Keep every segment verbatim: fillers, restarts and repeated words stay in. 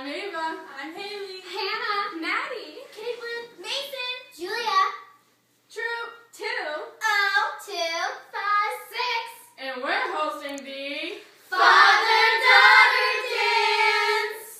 Ava. I'm Haley. Hannah. Maddie. Caitlin. Mason. Julia. Troop two. Oh, two, five, six. And we're hosting the Father-Daughter Dance.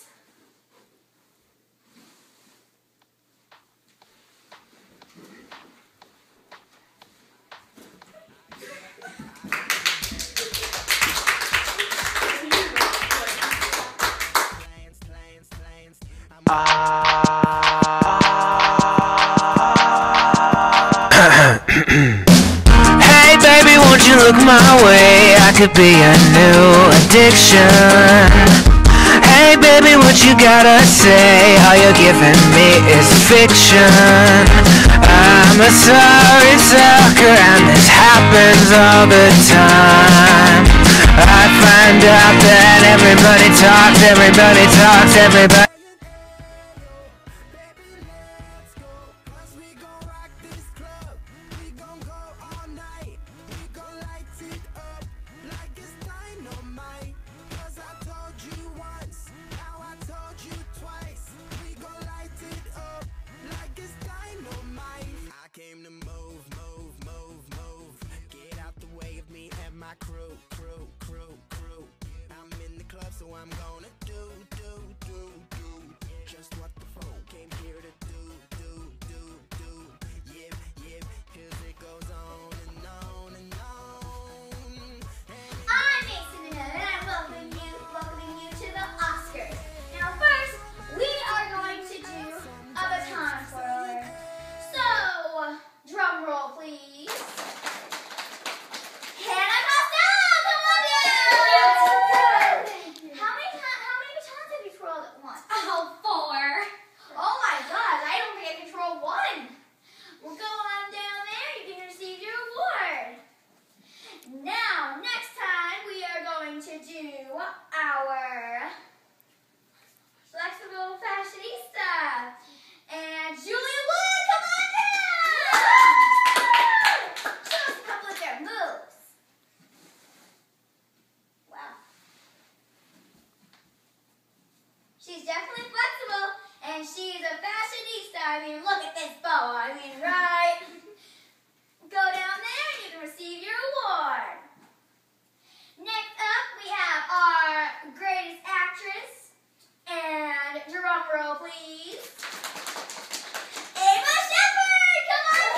Hey baby, won't you look my way? I could be a new addiction. Hey baby, what you gotta say? All you're giving me is fiction. I'm a sorry sucker and this happens all the time. I find out that everybody talks, everybody talks, everybody crew, crew, crew, crew. I'm in the club, so I'm gonna do, do, do, do just what the phone came here to do, do, do, do. Yep, yep, cause it goes on and on and on. And I'm Mason and I'm welcoming you, welcoming you to the Oscars. Now first, we are going to do a baton twirler. So, drum roll please. Hannah Costello, come on down! How many, how many batons have you twirled at once? Oh, four. Oh my god, I don't think I can twirl one. Well, go on down there, you can receive your award. Now, next time we are going to do our flexible fashionista. And Julia Wood, come on down! Show us a couple of their moves. Wow. She's definitely flexible, and she's a fashionista. I mean, look at this bow. I mean, right? Go down there and you can receive your award. Next up, we have our greatest actress. And drum roll, please. Ava Shepherd, come on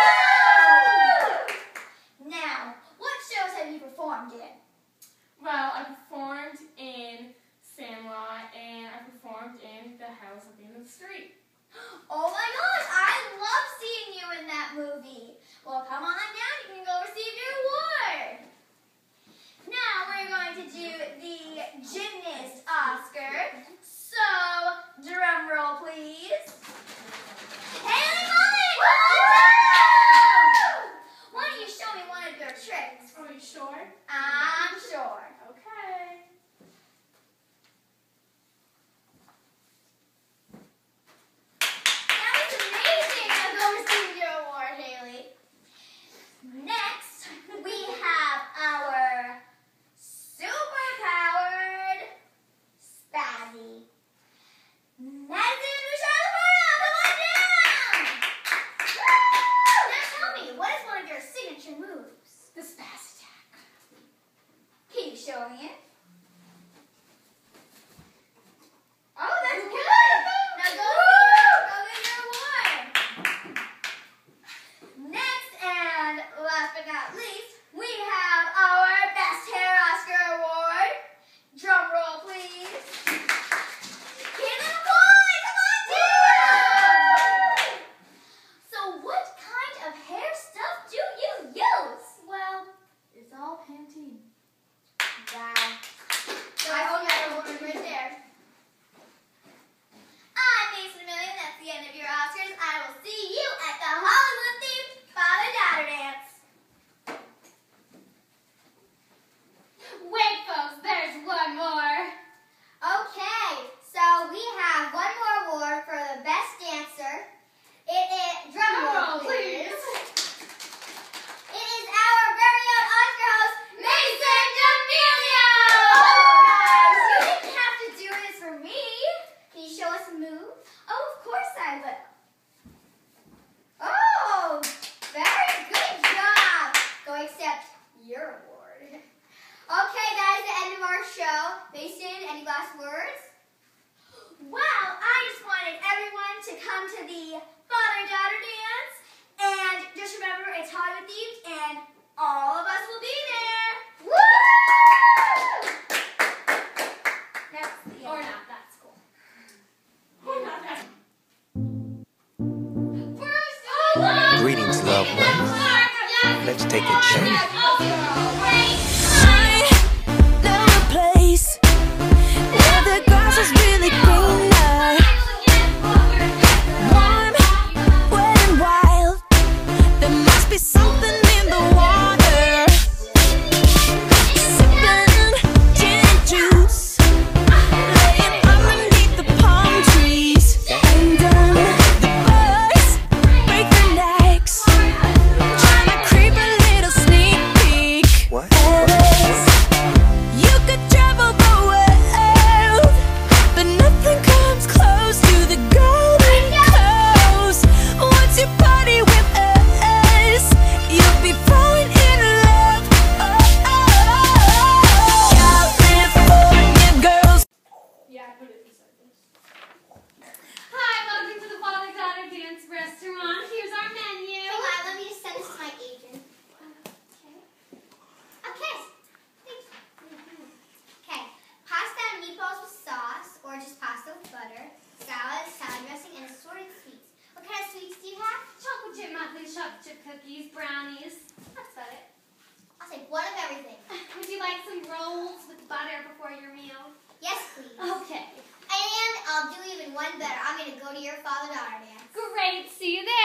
down! Now, what shows have you performed in? Well, I performed in Sandlot and I performed in The House at the End of the Street. Oh my gosh, I love seeing you in that movie. Well, come on down, you can go receive your award. Now we're going to do the gymnast Oscar. So, drum roll please. Haley Mullen! Why don't you show me one of your tricks? Are you sure? I'm sure. Okay. That was amazing! Now go receive your award, Haley. Next, we have our super-powered spazzy. Madison Michelle Laporta, come on down! Woo! Now tell me, what is one of your signature moves? The spaz attack. Can you show me it? Oh, that's good! Now go, go get your award! Next, and last but not least, we have our Best Hair Oscar Award. Drum roll, please. Caitlin McCoy, come on down! So what kind of hair stuff do you use? Well, it's all Pantene. Wow. Mason, any last words? Well, I just wanted everyone to come to the father-daughter dance. And just remember, it's Hollywood themed, and all of us will be there. Woo! That's the Or not, that's cool. Or not, that's Greetings, loved ones. Let's take a journey. chocolate chip cookies, brownies. That's about it. I'll take one of everything. Would you like some rolls with butter before your meal? Yes, please. Okay. And I'll do even one better. I'm going to go to your father-daughter dance. Great. See you there.